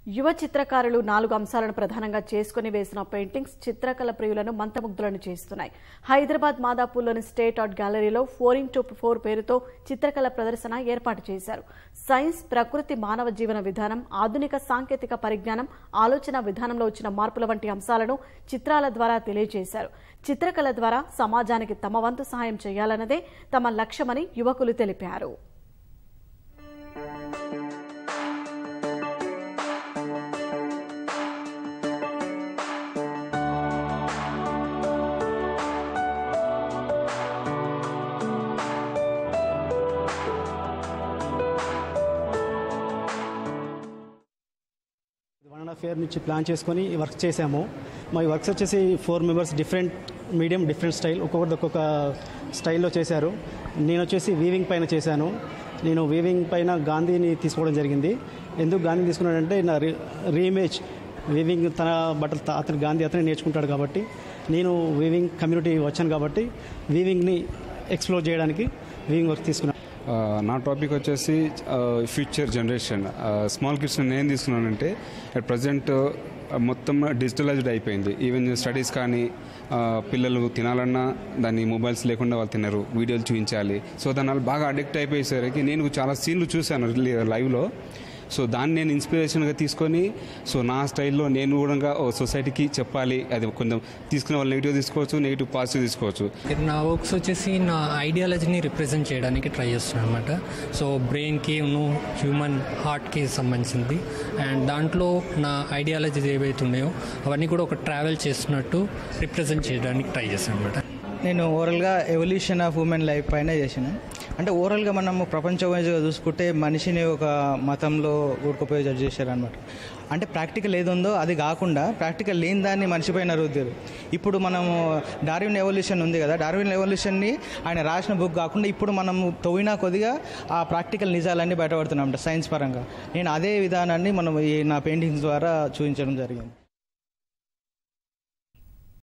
యువ చిత్రకారులు 4 అంశాలను ప్రధానంగా చేసుకుని వేసిన పెయింటింగ్స్ చిత్రకళ ప్రియులను మంత్రముగ్ధులను చేస్తున్నాయి. హైదరాబాద్ మాదాపూర్లోని స్టేట్ ఆర్ట్ గ్యాలరీలో 4x4 పేరుతో చిత్రకళ ప్రదర్శన ఏర్పాటు చేశారు. సైన్స్, ప్రకృతి, మానవ జీవన విధానం, ఆధునిక సాంకేతిక పరిజ్ఞానం, ఆలోచన విధానంలో వచ్చిన మార్పుల వంటి అంశాలను చిత్రాల ద్వారా తెలియజేశారు. చిత్రకళ ద్వారా సమాజానికి తమ వంతు సహాయం చేయాలన్నదే తమ లక్ష్యమని యువకులు తెలిపారు. ఫేర్ నుంచి ప్లాన్ చేసుకొని వర్క్ చేసాము. మా వర్క్స్ వచ్చేసి 4 members different medium different style ఒక్కొక్క స్టైల్లో చేశారు. నేను వచ్చేసి వీవింగ్ పైన చేశాను. నేను వీవింగ్ పైన గాంధీని తీసుకోవడం జరిగింది. ఎందుకు గాంధీని తీసుకున్నాడంటే నా రీఇమేజ్ వీవింగ్ తన బట్టలు అతను గాంధీ అతనే నేర్చుకుంటాడు కాబట్టి నేను వీవింగ్ కమ్యూనిటీ వచ్చాను కాబట్టి వీవింగ్ని ఎక్స్ప్లోర్ చేయడానికి వీవింగ్ వర్క్ తీసుకున్నాను. నా టాపిక్ వచ్చేసి ఫ్యూచర్ జనరేషన్. స్మాల్ కిడ్స్ నేను తీసుకున్నానంటే అట్ ప్రజెంట్ మొత్తం డిజిటలైజ్డ్ అయిపోయింది. ఈవెన్ స్టడీస్ కానీ పిల్లలు తినాలన్నా దాన్ని మొబైల్స్ లేకుండా వాళ్ళు తినరు, వీడియోలు చూపించాలి. సో దాని బాగా అడిక్ట్ అయిపోయేసరికి నేను చాలా సీన్లు చూశాను లైవ్లో. సో దాన్ని నేను ఇన్స్పిరేషన్గా తీసుకొని సో నా స్టైల్లో నేను కూడా సొసైటీకి చెప్పాలి. అది కొంచెం తీసుకునే వాళ్ళు నెగిటివ్ తీసుకోవచ్చు, నెగిటివ్ పాజిటివ్ తీసుకోవచ్చు. నా వర్క్స్ వచ్చేసి నా ఐడియాలజీని రిప్రజెంట్ చేయడానికి ట్రై చేస్తున్నాను అనమాట. సో బ్రెయిన్కి హ్యూమన్ హార్ట్కి సంబంధించింది. అండ్ దాంట్లో నా ఐడియాలజీస్ ఏవైతే ఉన్నాయో అవన్నీ కూడా ఒక ట్రావెల్ చేస్తున్నట్టు రిప్రజెంట్ చేయడానికి ట్రై చేస్తాను అనమాట. నేను ఓవరాల్గా ఎవల్యూషన్ ఆఫ్ హ్యూమన్ లైఫ్ పైన చేసాను. అంటే ఓవరాల్గా మనము ప్రపంచమైజ్గా చూసుకుంటే మనిషిని ఒక మతంలో ఊరుకుపోయి జడ్జ్ చేశారనమాట. అంటే ప్రాక్టికల్ ఏది ఉందో అది కాకుండా ప్రాక్టికల్ లేని దాన్ని మనిషిపైన రుద్దారు. ఇప్పుడు మనము డార్విన్ ఎవల్యూషన్ ఉంది కదా, డార్విన్ ఎవల్యూషన్ని ఆయన రాసిన బుక్ కాకుండా ఇప్పుడు మనము తవ్వినా కొద్దిగా ఆ ప్రాక్టికల్ నిజాలన్నీ బయటపడుతున్నాం సైన్స్ పరంగా. నేను అదే విధానాన్ని మనం నా పెయింటింగ్స్ ద్వారా చూపించడం జరిగింది.